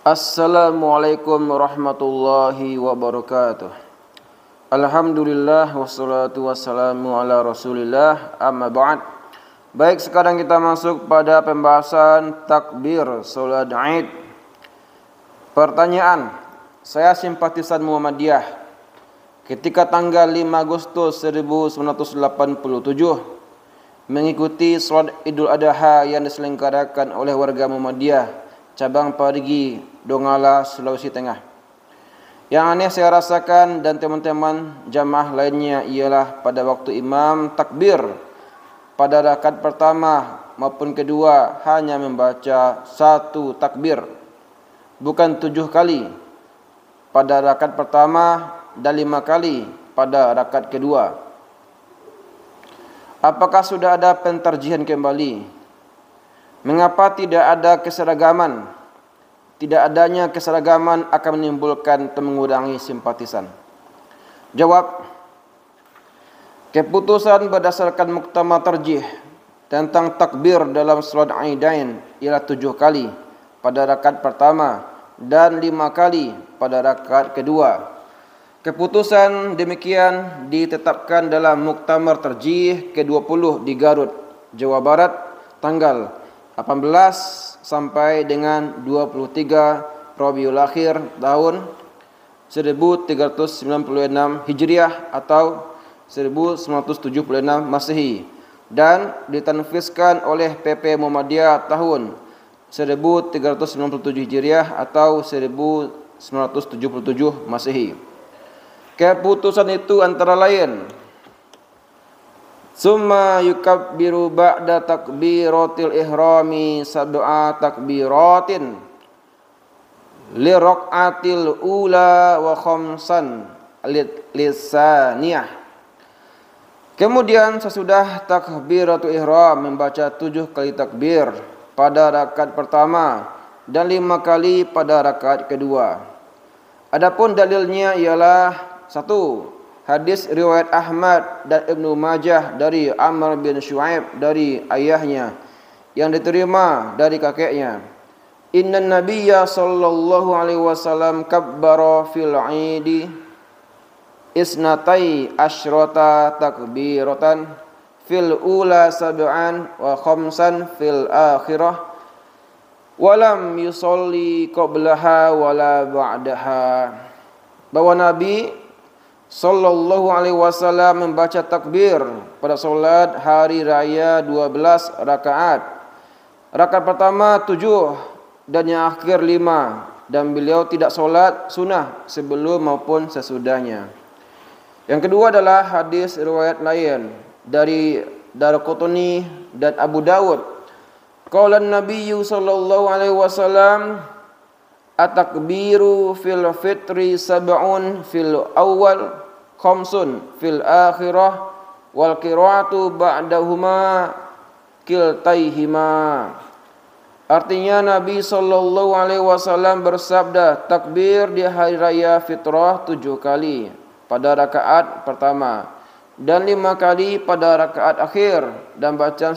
Assalamualaikum warahmatullahi wabarakatuh. Alhamdulillah wassalatu wassalamu ala Rasulillah, amma ba'd. Baik, sekarang kita masuk pada pembahasan takbir salat Id. Pertanyaan, saya simpatisan Muhammadiyah. Ketika tanggal 5 Agustus 1987 mengikuti salat Idul Adha yang diselenggarakan oleh warga Muhammadiyah cabang Parigi, Donggala, Sulawesi Tengah. Yang aneh saya rasakan dan teman-teman jamaah lainnya ialah pada waktu imam takbir pada rakaat pertama maupun kedua hanya membaca satu takbir, bukan 7 kali pada rakaat pertama dan 5 kali pada rakaat kedua. Apakah sudah ada pentarjihan kembali? Mengapa tidak ada keseragaman? Tidak adanya keseragaman akan menimbulkan atau mengurangi simpatisan. Jawab, keputusan berdasarkan muktamar tarjih tentang takbir dalam salat Aidain ialah 7 kali pada rakaat pertama dan 5 kali pada rakaat kedua. Keputusan demikian ditetapkan dalam muktamar tarjih ke-20 di Garut, Jawa Barat tanggal 18 sampai dengan 23 Rabiul Akhir tahun 1396 Hijriah atau 1976 Masehi dan ditanfiskan oleh PP Muhammadiyah tahun 1397 Hijriah atau 1977 Masehi. Keputusan itu antara lain: summa yukabbiru ba'da takbiratil ihrami sab'a takbiratin li raq'atil ula wa khamsan lisaniyah. Kemudian sesudah takbiratul ihram membaca 7 kali takbir pada rakaat pertama dan 5 kali pada rakaat kedua. Adapun dalilnya ialah 1. Hadis riwayat Ahmad dan Ibnu Majah dari Amr bin Shu'aib dari ayahnya yang diterima dari kakeknya. Inna Nabiyya sallallahu alaihi wasallam kabbara fil 'idi isnatai asyrata takbiratan fil ula sab'an wa khamsan fil akhirah walam yusalli qablaha wala ba'daha. Bahwa Nabi sallallahu alaihi wasallam membaca takbir pada solat hari raya 12 rakaat. Rakaat pertama 7 dan yang akhir 5, dan beliau tidak solat sunnah sebelum maupun sesudahnya. Yang kedua adalah hadis riwayat lain dari Daraqutni dan Abu Dawud. Qala an-nabiy sallallahu alaihi wasallam at-takbiru fil fitri sab'un fil awal khamsun fil akhirah wal qira'atu ba'dahuma kiltaihima. Artinya Nabi sallallahu alaihi wasallam bersabda, takbir di hari raya fitrah 7 kali pada rakaat pertama dan 5 kali pada rakaat akhir dan bacaan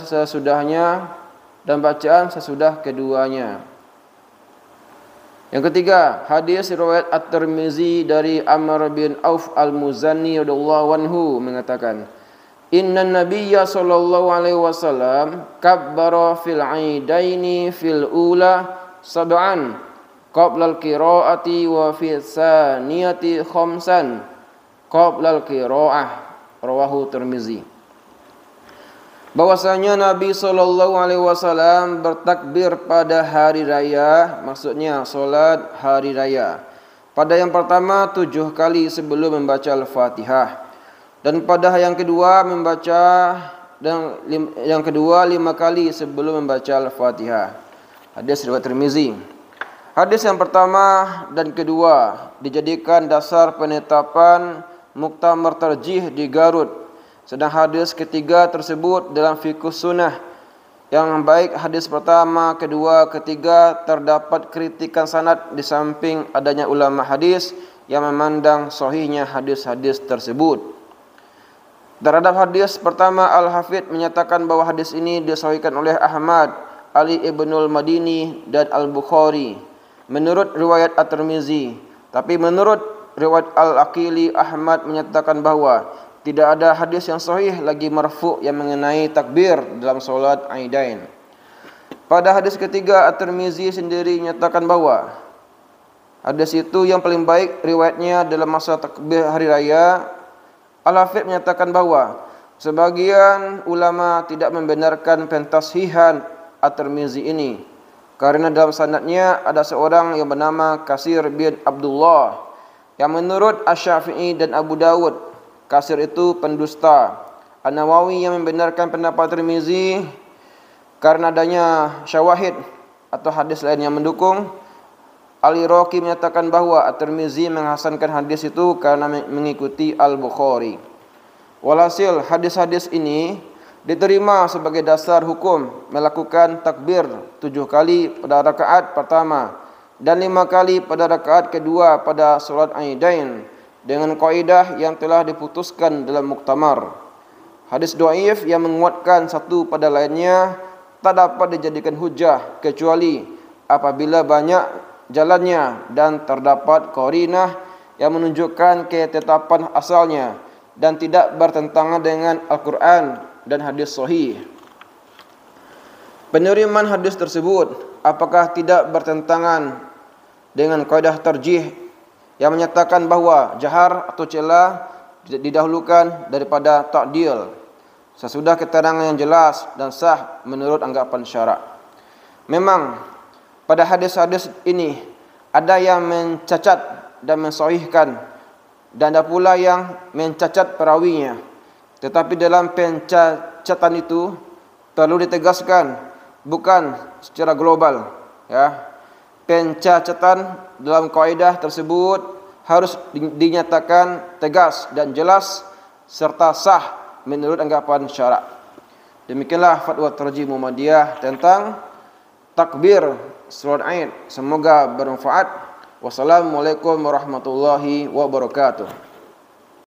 sesudah keduanya. Yang ketiga, hadis riwayat At-Tirmizi dari Amr bin Auf Al-Muzanni radhiyallahu anhu mengatakan, Inna Nabiyya sallallahu alaihi wasallam kabbara fil 'aidaini fil ula sab'an qabla al-qira'ati wa fi tsaniyati khamsan qabla al-qira'ah, rawahu Tirmizi. Bahwasanya Nabi sallallahu alaihi wasallam bertakbir pada hari raya, maksudnya solat hari raya. Pada yang pertama 7 kali sebelum membaca Al-Fatihah, dan pada yang kedua 5 kali sebelum membaca Al-Fatihah. Hadis riwayat Tirmizi. Hadis yang pertama dan kedua dijadikan dasar penetapan muktamar tarjih di Garut. Sedang hadis ketiga tersebut dalam fiqh sunnah yang baik hadis pertama, kedua, ketiga terdapat kritikan sanad di samping adanya ulama hadis yang memandang sahihnya hadis-hadis tersebut. Terhadap hadis pertama, Al-Hafidh menyatakan bahwa hadis ini disahihkan oleh Ahmad, Ali ibnul Madini dan Al-Bukhari. menurut riwayat At-Tirmizi. Tapi menurut riwayat Al-Aqili, Ahmad menyatakan bahawa tidak ada hadis yang sahih lagi marfu' yang mengenai takbir dalam solat Aidain. Pada hadis ketiga, At-Tirmizi sendiri menyatakan bahawa hadis itu yang paling baik riwayatnya dalam masa takbir hari raya. Al-Hafidh menyatakan bahawa sebagian ulama tidak membenarkan pentashihan At-Tirmizi ini karena dalam sanadnya ada seorang yang bernama Kasir bin Abdullah yang menurut Asy-Syafi'i dan Abu Dawud, Kasir itu pendusta. An-Nawawi yang membenarkan pendapat Tirmizi karena adanya syawahid atau hadis lain yang mendukung. Al-Iraqi menyatakan bahawa At-Tirmizi menghasankan hadis itu karena mengikuti Al-Bukhari. Walhasil hadis-hadis ini diterima sebagai dasar hukum melakukan takbir 7 kali pada rakaat pertama dan 5 kali pada rakaat kedua pada solat Aidain dengan kaidah yang telah diputuskan dalam muktamar. Hadis dhaif yang menguatkan satu pada lainnya tak dapat dijadikan hujah kecuali apabila banyak jalannya dan terdapat qarinah yang menunjukkan ketetapan asalnya dan tidak bertentangan dengan Al-Quran dan hadis sahih. Penerimaan hadis tersebut apakah tidak bertentangan dengan kaidah tarjih yang menyatakan bahawa jahar atau celah didahulukan daripada ta'dil sesudah keterangan yang jelas dan sah menurut anggapan syarak. Memang pada hadis-hadis ini ada yang mencacat dan mensahihkan dan ada pula yang mencacat perawinya. Tetapi dalam pencacatan itu perlu ditegaskan bukan secara global, ya. Pencacatan dalam kaidah tersebut harus dinyatakan tegas dan jelas serta sah menurut anggapan syarak. Demikianlah fatwa Tarjih Muhammadiyah tentang takbir solat Aid. Semoga bermanfaat. Wassalamualaikum warahmatullahi wabarakatuh.